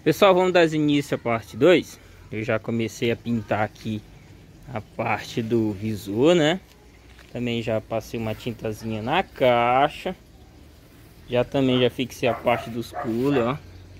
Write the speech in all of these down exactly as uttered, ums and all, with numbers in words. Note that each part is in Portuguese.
Pessoal, vamos dar início à parte dois. Eu já comecei a pintar aqui a parte do visor, né? Também já passei uma tintazinha na caixa. Já também já fixei a parte dos cooler, ó.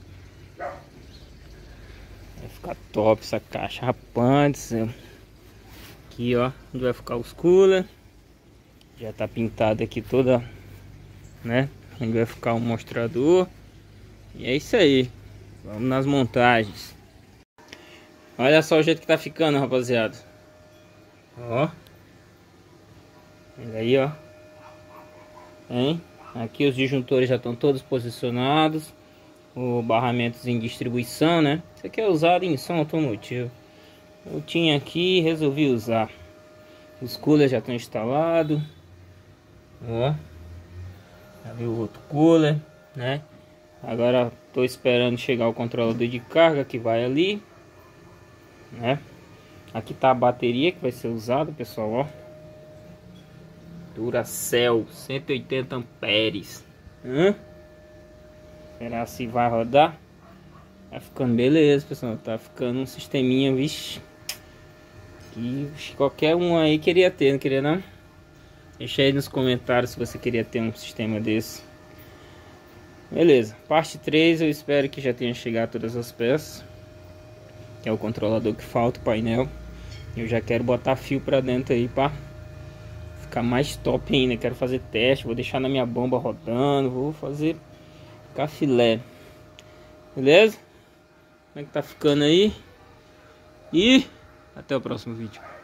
Vai ficar top essa caixa, rapaz. Aqui, ó, onde vai ficar os cooler. Já tá pintado aqui toda, né? Onde vai ficar o mostrador. E é isso aí. Vamos nas montagens. Olha só o jeito que tá ficando, rapaziada. Ó. Olha aí, ó. Hein? Aqui os disjuntores já estão todos posicionados. O barramento em distribuição, né? Isso aqui é usado em som automotivo. Eu tinha aqui e resolvi usar. Os coolers já estão instalados. Ó. Ali o outro cooler, né? Agora estou esperando chegar o controlador de carga que vai ali, né? Aqui tá a bateria que vai ser usada, pessoal, ó. Duracell cento e oitenta amperes. Hã? Será se vai rodar? Tá ficando beleza, pessoal. Tá ficando um sisteminha, vixe. Que qualquer um aí queria ter, não queria não? Deixa aí nos comentários se você queria ter um sistema desse. Beleza, parte três eu espero que já tenha chegado todas as peças. Que é o controlador que falta, o painel. Eu já quero botar fio pra dentro aí pra ficar mais top ainda. Quero fazer teste, vou deixar na minha bomba rodando. Vou fazer ficar filé. Beleza? Como é que tá ficando aí? E até o próximo vídeo.